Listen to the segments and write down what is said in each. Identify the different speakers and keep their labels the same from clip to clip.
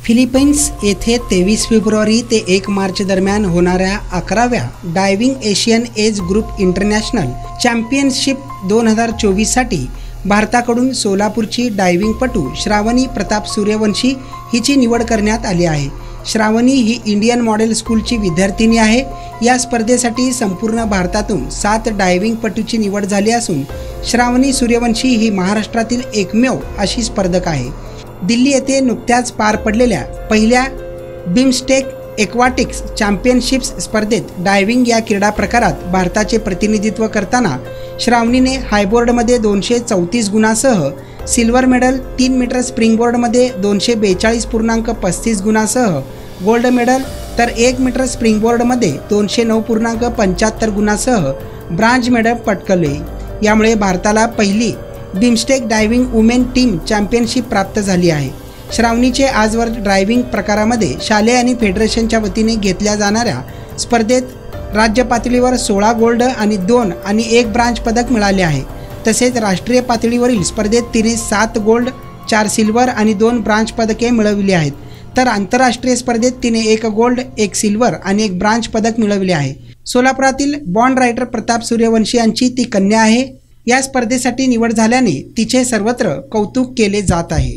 Speaker 1: Philippines येथे 23 February ते 1 मार्च दरम्यान होणाऱ्या 11व्या diving Asian age group international championship 2024साठी भारताकडून सोलापूरची डायव्हिंगपटू श्रावणी प्रताप सूर्यवंशी हिची निवड करण्यात आली आहे। श्रावणी ही इंडियन मॉडेल स्कूलची विद्यार्थिनी आहे। या स्पर्धेसाठी संपूर्ण भारतातून 7 डायव्हिंगपटूची निवड झाली असून श्रावणी सूर्यवंशी ही महाराष्ट्रातील एकमेव अशी स्पर्धक आहे। दिल्ली येथे नुकत्याच पार पडलेल्या पहिल्या बिमस्टेक एक्वाटिक्स चॅम्पियनशिप्स स्पर्धेत डायव्हिंग या क्रीडा प्रकारात भारताचे प्रतिनिधित्व करताना श्रावणीने हायबोर्डमध्ये 234 गुणांसह सिल्वर मेडल, 3 मीटर स्प्रिंगबोर्डमध्ये 242.35 गुणांसह गोल्ड मेडल, तर 1 मीटर स्प्रिंगबोर्डमध्ये 209.75 गुणांसह ब्रॉन्झ मेडल पटकावले। यामुळे भारताला पहिली BIMSTEC diving women team championship प्राप्त झाली आहे। श्रावणीचे आजवर ड्रायव्हिंग प्रकारामध्ये शालेय आणि फेडरेशनच्या वतीने घेतल्या जाणाऱ्या स्पर्धेत राज्य पातळीवर 16 गोल्ड आणि 2 आणि 1 ब्रॉन्झ पदक मिळाले आहे। तसेच राष्ट्रीय पातळीवरील स्पर्धेत तिने 7 गोल्ड, 4 सिल्वर आणि 2 ब्रॉन्झ पदके मिळवली आहेत। तर आंतरराष्ट्रीय स्पर्धेत तिने 1 गोल्ड, 1 सिल्वर आणि 1 ब्रॉन्झ पदक मिळवले आहे। सोलापुरातील बॉर्न रायटर प्रताप सूर्यवंशी यांची ती कन्या आहे। या स्पर्धेसाठी निवड झाल्याने तिचे सर्वत्र कौतुक केले जात आहे।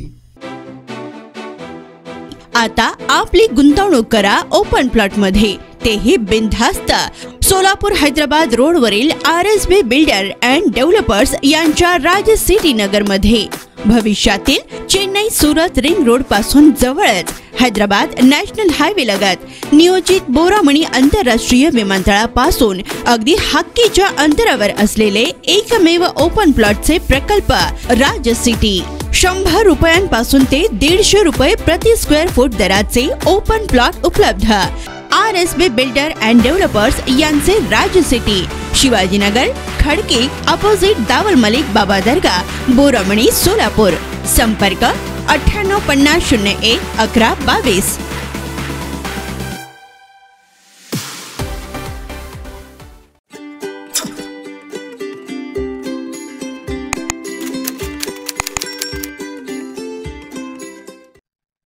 Speaker 2: आता आपली गुंतवणूक करा ओपन प्लॉट मध्ये, तेही बिनधास्त। सोलापूर हैदराबाद रोडवरील RSB बिल्डर अँड डेव्हलपर्स यांच्या राज सिटी नगर मध्ये भविष्यातील चेन्नई सुरत रिंग रोड पासून जवळच हैदराबाद नॅशनल हायवे लगत नियोजित बोरामणी आंतरराष्ट्रीय विमानतळापासून अगदी हक्कीच्या अंतरावर असलेले एकमेव ओपन प्लॉटचे प्रकल्प राज सिटी। 100 रुपयांपासून ते 150 रुपये प्रति स्क्वेअर फूट दराचे ओपन प्लॉट उपलब्ध। RSB बिल्डर अँड डेव्हलपर्स यांचे राज सिटी, शिवाजीनगर, खडकी, अपोजिट दावल मलिक बाबा दर्गा, बोरामणी, सोलापूर। संपर्क 9850011122।